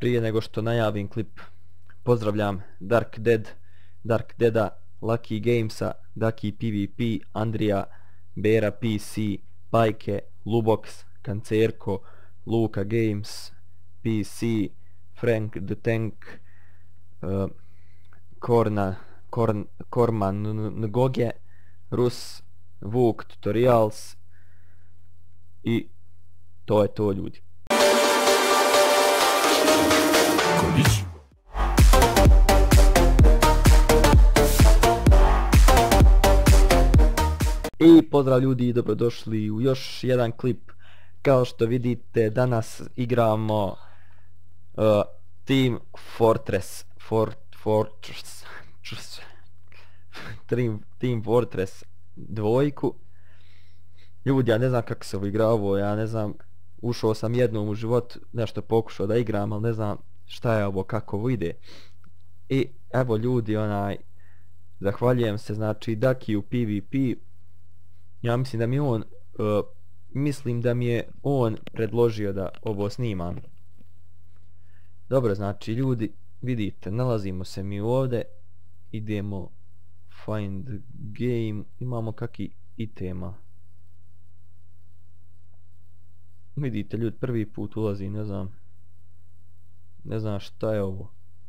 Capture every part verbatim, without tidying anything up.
Prije nego što najavim klip, pozdravljam Dark Dead, Dark Deada, Lucky Gamesa, Daki PvP, Andrija, Bera P C, Pajke, Lubox, Kancerko, Luka Games, P C, Frank the Tank, uh, Korna, Korn, Korman Ngoge, Rus, Vuk Tutorials i to je to, ljudi. I pozdrav ljudi i dobrodošli u još jedan klip. Kao što vidite, danas igramo uh, Team Fortress Fort, Fortress Team, Team Fortress dvojku. Ljudi, ja ne znam kako se ovo igra ovo, ja ne znam, ušao sam jednom u život, nešto pokušao da igram, ali ne znam šta je ovo, kako ovo ide. I evo ljudi, onaj, zahvaljujem se, znači, Daki u PvP. Ja mislim da mi on, uh, mislim da mi je on predložio da ovo snimam. Dobro, znači ljudi, vidite, nalazimo se mi ovdje, idemo find game, imamo kakvi itema. Vidite ljudi, prvi put ulazi, ne znam, ne znam šta je ovo.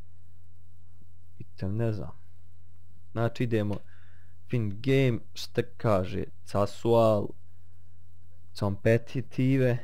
Item, ne znam. Znači idemo find game, šta kaže, casual, competitive,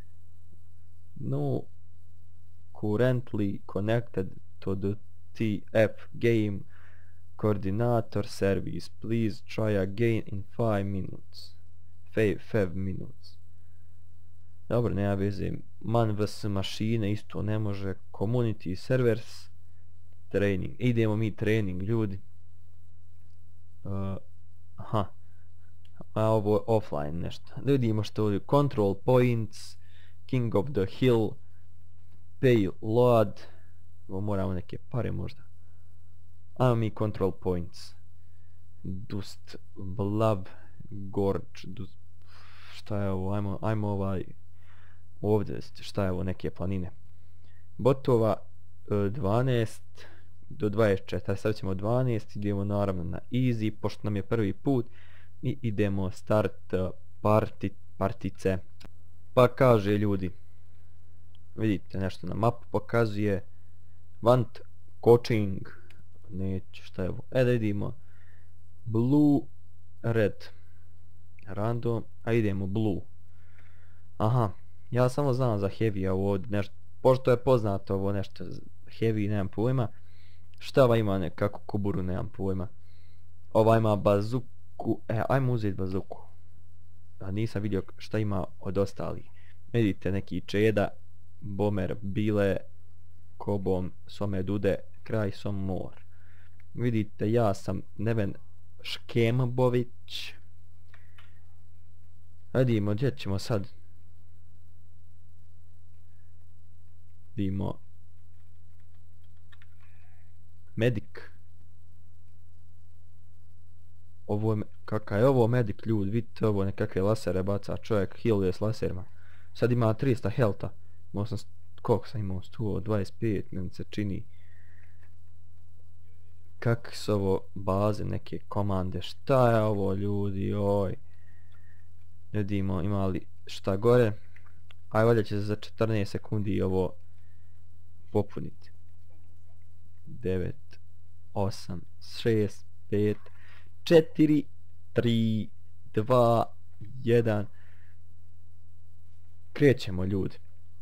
no currently connected to the T F game coordinator service, please try again in five minutes. Five, five minutes. Dobro, nema veze, man vs mašine isto ne može, community servers, training, idemo mi training ljudi. Uh, aha, a ovo je offline nešto, da vidimo što ovdje, control points, king of the hill, pay load, ovo moramo neke pare možda, a mi control points, dust, blab, gorge, dust, šta je ovo, ajmo, ajmo ovaj, ovdje, šta je ovo, neke planine, botova dvanaest do dvadeset četiri, sad ćemo dvanaest, idemo naravno na easy, pošto nam je prvi put, i idemo start parti, partice, pa kaže ljudi, vidite nešto na mapu pokazuje, want coaching, neću, šta je ovo, e da idemo, blue, red, random, a idemo blue, aha, ja samo znam za heavy, ovo nešto, pošto je poznato ovo nešto, heavy, nemam pojma, šta ova ima nekako kuburu, nemam pojma, ova ima bazuku, e, ajmo uzeti bazuku, a nisam vidio šta ima od ostalih, vidite neki čeda, bomer, bile, kobom, some dude, kraj som mor, vidite ja sam Neven Škembović, vidimo gdje ćemo sad, vidimo medic, ovo je, kakav je ovo medic ljudi, vidite ovo nekakve lasere baca čovjek, healuje s laserima, sad ima trista healtha, imao sam, koliko sam imao, sto dvadeset pet, meni se čini, kakve su ovo baze, neke komande, šta je ovo ljudi, oj, vidimo ima li šta gore, aj valjda će za četrnaest sekundi ovo popuniti, devet, osam, šest, pet, četiri, tri, dva, jedan, krećemo ljudi.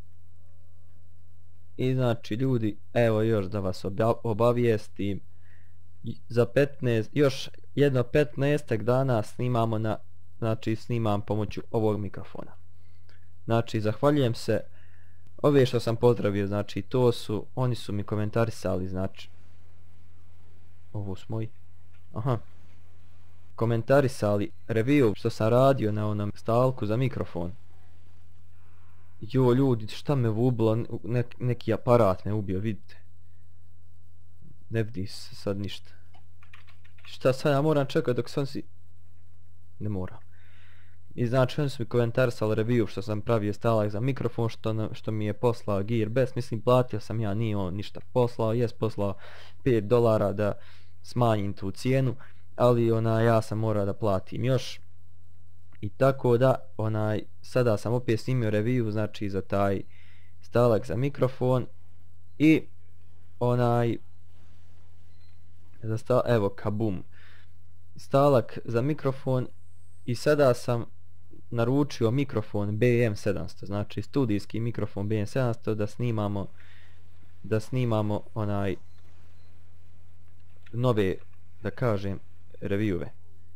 I znači ljudi, evo još da vas obavijestim, za petnaest, još jedno petnaest dana snimamo na, znači snimam pomoću ovog mikrofona. Znači zahvaljujem se, ove što sam pozdravio, znači to su, oni su mi komentarisali, znači, ovo su moji, aha, komentarisali review što sam radio na onom stalku za mikrofon. Jo ljudi, šta me vubilo, ne, neki aparat me ubio, vidite. Ne vidi se sad ništa. Šta sad ja moram čekati dok sam si... Ne moram. I znači oni su mi komentarisali review što sam pravio stalak za mikrofon, što, na, što mi je poslao Gearbest, mislim platio sam ja, nije on ništa poslao, jes poslao pet dolara da smanjim tu cijenu, ali ona ja sam morao da platim još. I tako da, onaj, sada sam opet snimio review, znači za taj stalak za mikrofon i onaj, za sta, evo kabum, stalak za mikrofon i sada sam naručio mikrofon B M sedamsto, znači studijski mikrofon B M sedamsto da snimamo, da snimamo onaj nove, da kažem, reviewve.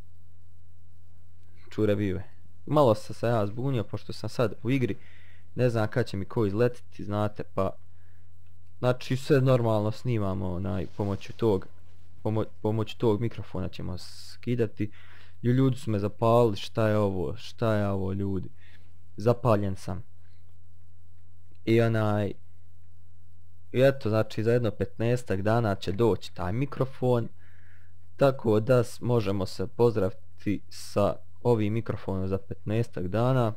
Ču reviewve. Malo sam se ja zbunio, pošto sam sad u igri, ne znam kad će mi ko izletiti, znate, pa znači sve normalno snimamo onaj pomoću tog pomo, pomoću tog mikrofona ćemo skidati. I ljudi su me zapalili, šta je ovo, šta je ovo ljudi, zapaljen sam. I onaj, i eto, znači za jedno petnaestak dana će doći taj mikrofon, tako da možemo se pozdraviti sa ovim mikrofonom za petnaestak dana.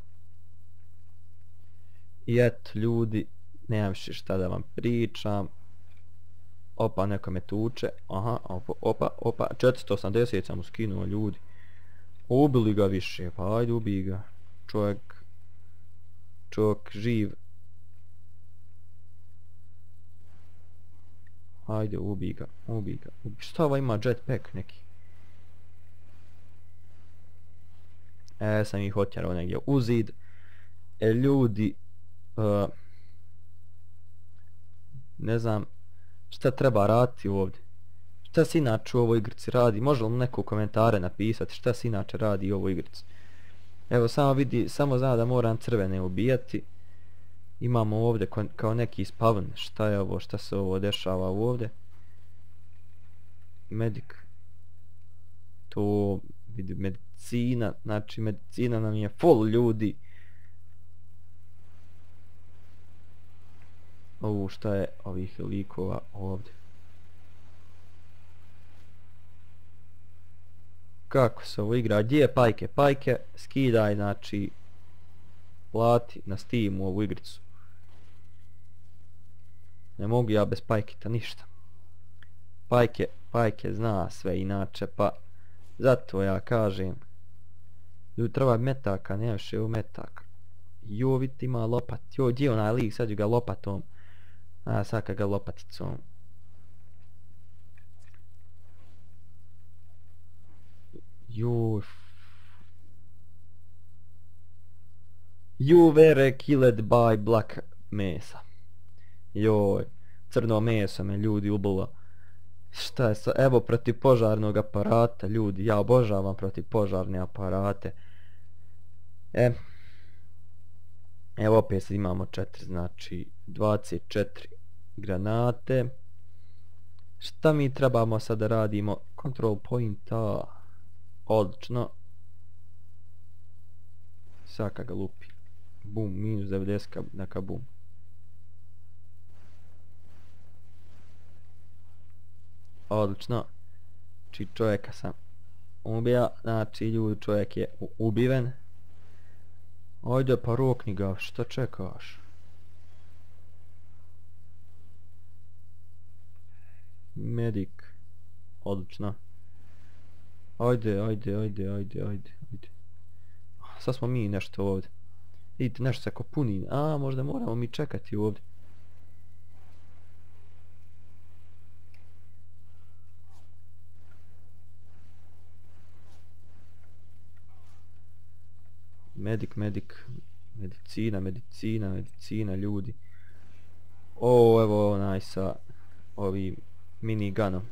I eto ljudi, nemam više šta da vam pričam. Opa, neko me tuče, aha, opa, opa, opa, četiristo osamdeset sam mu skinuo ljudi. Ubili ga više, pa ajde ubij ga. Čovjek, čovjek živ. Ajde ubij ga, ubij ga. Šta ovo ima jetpack neki? E, sam ih otjerao negdje u zid. E, ljudi, uh, ne znam šta treba raditi ovdje. Šta se inače u ovoj igrici radi? Može li neko komentare napisati šta se inače radi u ovoj igrici? Evo samo vidi, samo zna da moram crvene ubijati. Imamo ovdje kao neki spawn. Šta je ovo, šta se ovo dešava ovdje? Medic. To vidi medicina, znači medicina nam je full ljudi. Ovo šta je ovih likova ovdje? Kako se ovo igra? Gdje je pajke? Pajke, skidaj, znači plati na Steamu ovu igricu. Ne mogu ja bez pajkita ništa. Pajke, pajke zna sve inače, pa zato ja kažem. Ljudi treba metaka, nema više u metaka. Jo, vidite ima lopat. Jo, gdje je onaj lik, sad ću ga lopatom. A sad kad ga lopaticom. You You were killed by black mesa. Joj, crno meso me ljudi ubilo. Šta je sa, evo protiv požarnog aparata ljudi, ja obožavam protiv požarne aparate. E, evo opet sad imamo četiri, znači dvadeset četiri granate. Šta mi trebamo sad da radimo? Control point, a, odlično. Saka ga lupi. Bum, minus devedeset na kabum. Odlično. Znači čovjeka sam ubija, znači ljudi čovjek je ubiven. Ajde pa rokni ga, šta čekaš? Medic. Odlično. Ajde, ajde, ajde, ajde, ajde, ajde. Sad smo mi nešto ovdje. Vidite, nešto se ko puni. A, možda moramo mi čekati ovdje. Medic, medic. Medicina, medicina, medicina, ljudi. O, evo onaj sa ovim miniganom.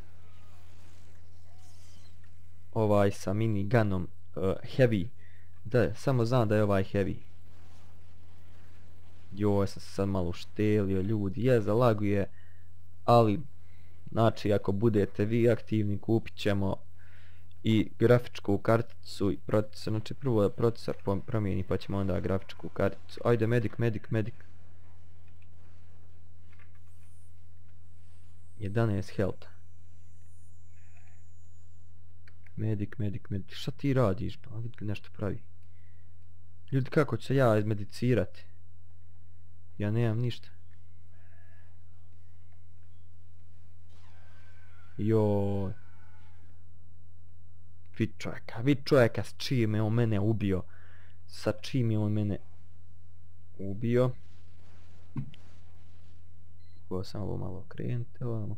Ovaj sa miniganom uh, heavy. Da, samo znam da je ovaj heavy. Joj, sam se sad malo štelio, ljudi, je, zalaguje, ali, znači, ako budete vi aktivni, kupit ćemo i grafičku karticu i procesor, znači prvo da procesor promijeni, pa ćemo onda grafičku karticu. Ajde, medic, medic, medic. jedanaest health. Medic, medic, medic, šta ti radiš, pa vidi nešto pravi. Ljudi, kako ću se ja izmedicirati? Ja nemam ništa. Joj. Vid čovjeka, vid čovjeka s čim je on mene ubio. Sa čim je on mene ubio. Ovo sam ovo malo krenuti ovamo.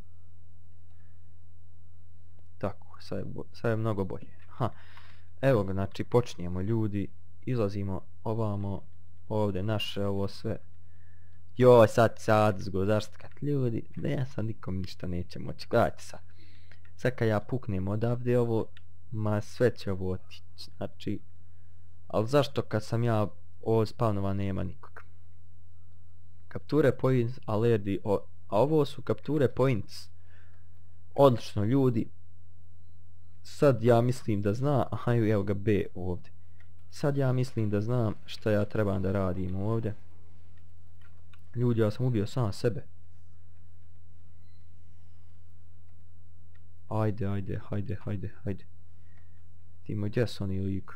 Tako, sad je, sad je mnogo bolje. Ha. Evo ga, znači počinjemo ljudi. Izlazimo ovamo. Ovdje naše ovo sve. Joj, sad sad zgodaštat ljudi. Ne, ja sad nikom ništa neće moći. Gledajte sad. Sad kad ja puknem odavde ovo. Ma sve će ovo otići. Znači. Ali zašto kad sam ja ovo spavnova nema nikog? Capture points alerdi. O, a ovo su capture points. Odlično ljudi. Sad ja mislim da zna. Aha, evo ga B ovdje. Sad ja mislim da znam šta ja trebam da radim ovdje. Ljudi, ja sam ubio sam sebe. Ajde, ajde, hajde, hajde, hajde. Timo, gdje su oni liko?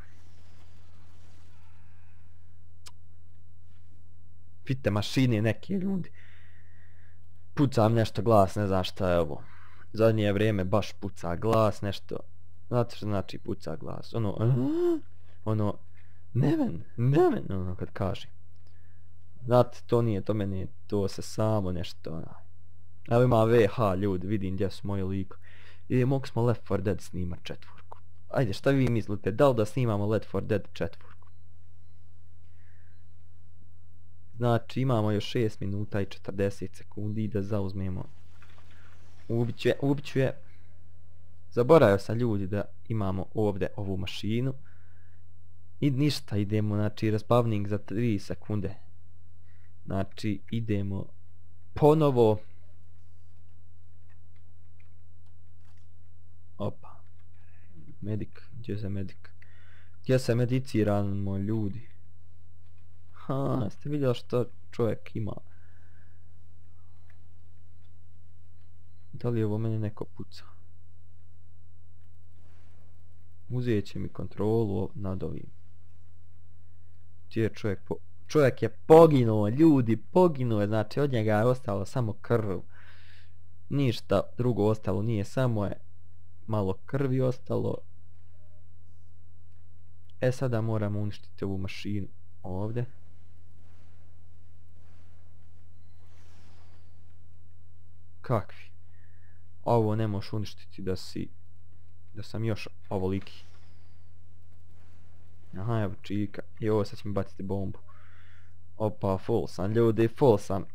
Vidite, mašine neke ljudi. Pucam nešto glas, ne znam šta je ovo. Zadnje vrijeme baš puca glas, nešto. Znate što znači puca glas? Ono, ono, neven, neven, ono kad kaže. Znate, to nije, to meni, to se samo nešto, onaj. Evo ima V H ljudi, vidim gdje su moji liko. I mogu smo Left four Dead snimat četvorku. Ajde, šta vi mislite, da li da snimamo Left four Dead četvorku? Znači, imamo još šest minuta i četrdeset sekundi da zauzmemo. Ubit ću je, ubit ću je. Zaboravio sam ljudi da imamo ovdje ovu mašinu. I ništa, idemo, znači, respawning za tri sekunde. Znači, idemo ponovo. Opa. Medik, gdje se medik? Gdje se mediciramo ljudi? Ha, ste vidjeli što čovjek ima? Da li je ovo mene neko puca? Uzet će mi kontrolu nad ovim. Gdje je čovjek po... Čovjek je poginuo, ljudi, poginuo je, znači od njega je ostalo samo krv. Ništa drugo ostalo nije, samo je malo krvi ostalo. E sada moramo uništiti ovu mašinu ovdje. Kakvi? Ovo ne možeš uništiti da si... Da sam još ovoliki. Aha, evo čika. I ovo sad će mi baciti bombu. Opa, full sam, ljudi, full sam.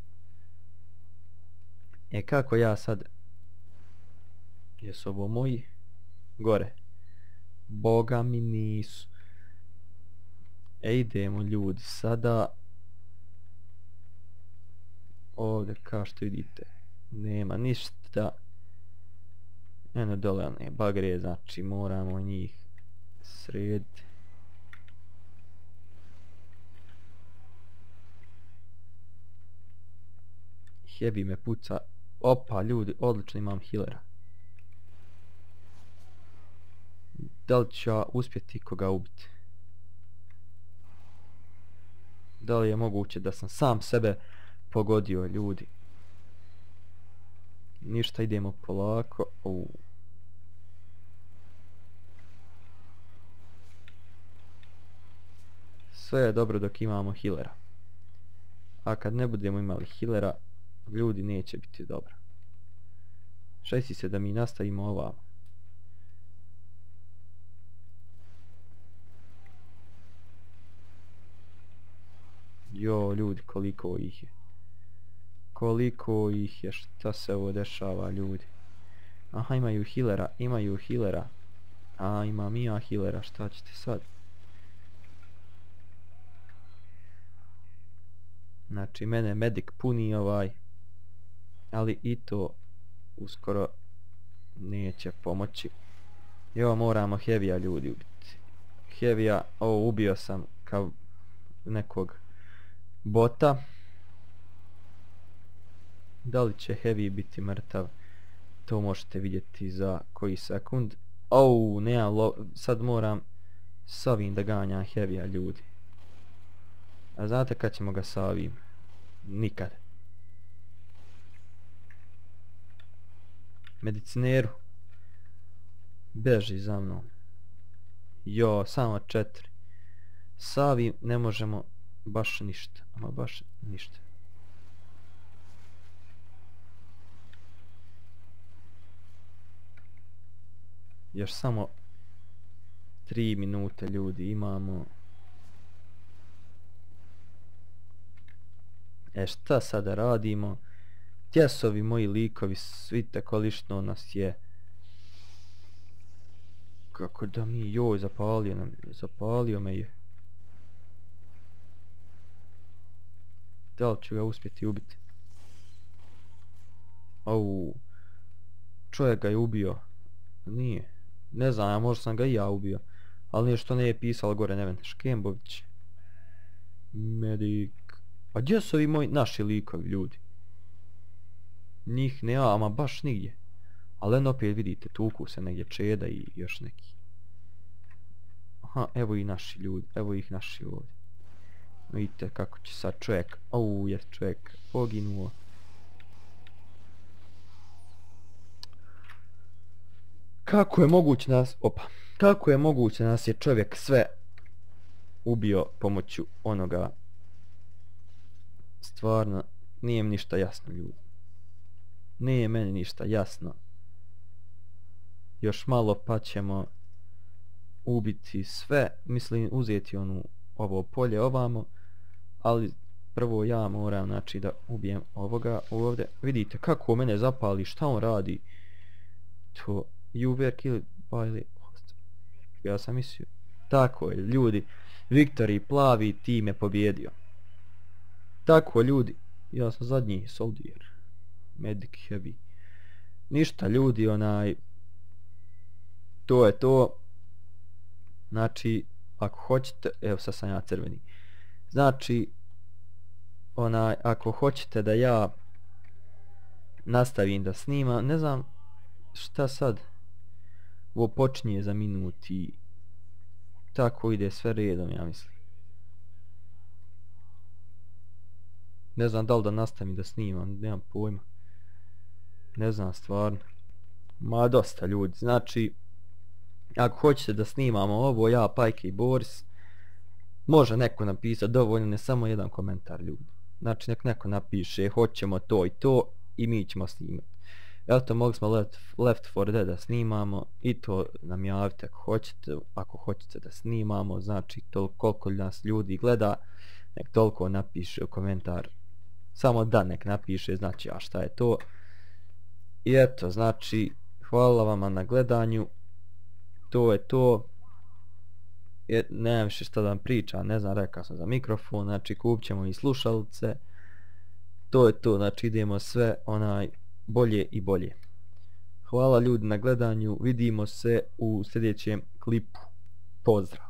E, kako ja sad... Jesu ovo moji? Gore. Boga mi nisu. E, idemo ljudi, sada... Ovdje, kao što vidite, nema ništa. Eno dole one bagre, znači moramo njih srediti. Heavy me puca. Opa, ljudi, odlično imam healera. Da li ću ja uspjeti koga ubiti? Da li je moguće da sam sam sebe pogodio, ljudi? Ništa, idemo polako. Uu. Sve je dobro dok imamo healera. A kad ne budemo imali healera, ljudi, neće biti dobro. Šesti se da mi nastavimo ovamo. Jo, ljudi, koliko ih je. Koliko ih je, šta se ovo dešava, ljudi. Aha, imaju healera, imaju healera. A, imam i ja healera, šta ćete sad? Znači, mene medic puni ovaj. Ali i to uskoro neće pomoći. Evo, moramo heavy-a, ljudi, ubiti. Heavy-a, ovo ubio sam kao nekog bota. Da li će heavy biti mrtav? To možete vidjeti za koji sekund. Au, nema lo... Sad moram s ovim da ganjam heavy-a, ljudi. A znate kad ćemo ga sa ovim? Nikad. Medicineru. Beži za mnom. Jo, samo četiri. Sa ovim ne možemo baš ništa. Ama baš ništa. Još samo tri minute ljudi imamo. E šta sada radimo? Gdje su ovi moji likovi? Vidite količno nas je. Kako da mi, joj, zapalio nam, zapalio me je. Da li ću ga uspjeti ubiti? Au, čovjek ga je ubio. Nije, ne znam, ja možda sam ga i ja ubio. Ali nije što ne je pisalo gore, ne vem, Škembović. Medik. A gdje su ovi moji naši likovi, ljudi? Njih nema, ama baš nigdje. Ali jedno opet vidite, tuku se negdje Čeda i još neki. Aha, evo i naši ljudi, evo ih naši ovdje. Vidite kako će sad čovjek, au, je čovjek poginuo. Kako je moguće nas, opa, kako je moguće nas je čovjek sve ubio pomoću onoga. Stvarno, nije mi ništa jasno, ljudi. Nije meni ništa jasno. Još malo pa ćemo ubiti sve, mislim uzeti onu, ovo polje ovamo, ali prvo ja moram, znači, da ubijem ovoga ovdje. Vidite kako mene zapali, šta on radi. To, you were killed by the host. Ja sam mislio. Tako je, ljudi. Victory, plavi tim je pobjedio. Tako, ljudi. Ja sam zadnji soldier. Medic heavy. Ništa, ljudi, onaj... To je to. Znači, ako hoćete... Evo, sad sam ja crveni. Znači, onaj, ako hoćete da ja nastavim da snimam, ne znam šta sad. Ovo počinje za minut i tako ide sve redom, ja mislim. Ne znam da li da nastavim da snimam, nemam pojma. Ne znam stvarno. Ma dosta, ljudi, znači ako hoćete da snimamo ovo, ja, Pajke i Boris, može neko napisati, dovoljno ne samo jedan komentar, ljudi. Znači nek neko napiše hoćemo to i to i mi ćemo snimati. Eto, mogli smo Left, Left four Dead da snimamo i to nam javite ako hoćete, ako hoćete da snimamo, znači toliko koliko nas ljudi gleda, nek toliko napiše u komentar, samo da nek napiše, znači a šta je to. I eto, znači, hvala vama na gledanju, to je to. Je, nemam više šta da vam pričam, ne znam, rekao sam za mikrofon, znači kupit ćemo i slušalice. To je to, znači idemo sve onaj bolje i bolje. Hvala ljudi na gledanju, vidimo se u sljedećem klipu. Pozdrav!